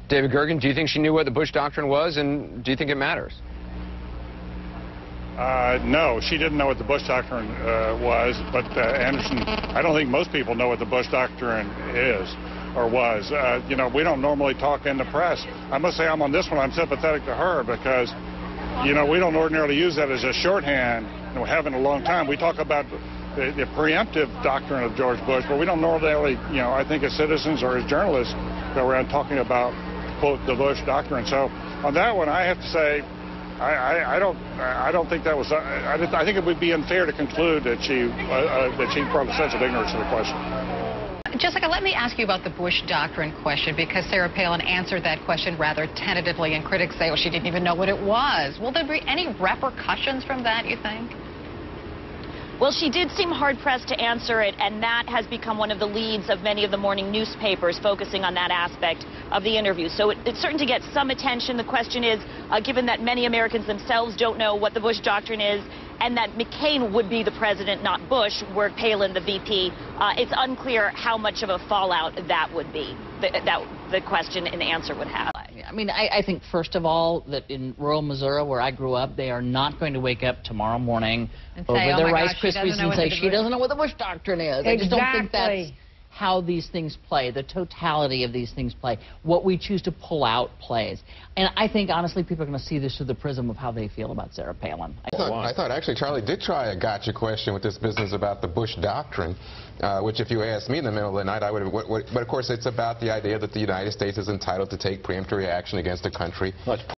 David Gergen, do you think she knew what the Bush Doctrine was, and do you think it matters? No, she didn't know what the Bush Doctrine was, but Anderson, I don't think most people know what the Bush Doctrine is or was. You know, we don't normally talk in the press. I must say I'm on this one, I'm sympathetic to her because, you know, we don't ordinarily use that as a shorthand, and we haven't in a long time. We talk about the preemptive doctrine of George Bush, but we don't normally, you know, I think as citizens or as journalists go around talking about, quote, the Bush Doctrine. So on that one, I have to say, I don't think that was. I think it would be unfair to conclude that she brought a sense of ignorance to the question. Jessica, let me ask you about the Bush Doctrine question, because Sarah Palin answered that question rather tentatively, and critics say, well, she didn't even know what it was. Will there be any repercussions from that, you think? Well, she did seem hard-pressed to answer it, and that has become one of the leads of many of the morning newspapers, focusing on that aspect of the interview. So it's certain to get some attention. The question is, given that many Americans themselves don't know what the Bush Doctrine is, and that McCain would be the president, not Bush, were Palin the VP, it's unclear how much of a fallout that would be, that the question and answer would have. I mean, I think, first of all, that in rural Missouri, where I grew up, they are not going to wake up tomorrow morning and over say, their oh Rice gosh, Krispies and say she doesn't know what the Bush Doctrine is. Exactly. I just don't think that's how these things play, the totality of these things play. What we choose to pull out plays. And I think, honestly, people are going to see this through the prism of how they feel about Sarah Palin. I thought actually Charlie did try a gotcha question with this business about the Bush Doctrine, which if you asked me in the middle of the night, I would have, but of course it's about the idea that the United States is entitled to take preemptory action against a country